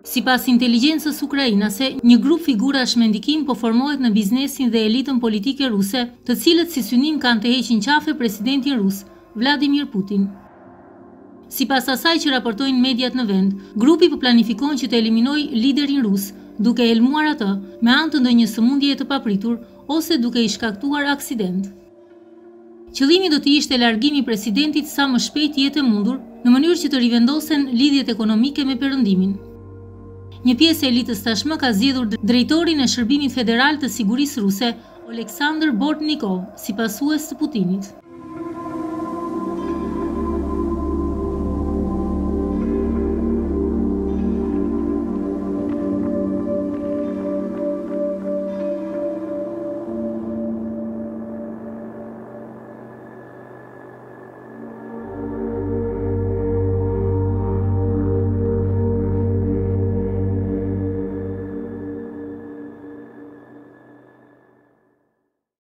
Sipas inteligjencës ukrainase, një grup figurash me ndikim po formohet në biznesin dhe elitën politike ruse, të cilët si synim kanë të heqin qafe presidentin rus, Vladimir Putin. Sipas asaj që raportojnë mediat në vend, grupi po planifikon që të eliminojë liderin rus, duke helmuar atë me anë të ndonjë sëmundjeje të papritur ose duke i shkaktuar aksident. Qëllimi do të ishte largimi i presidentit sa më shpejt jetë e mundur, në mënyrë që të rivendosen lidhjet ekonomike me Perëndimin. Një pjesë e elitës tashmë ka zgjedhur drejtorin e Shërbimit Federal të Sigurisë Ruse, Oleksandr Bortnikov, si pasues të Putinit.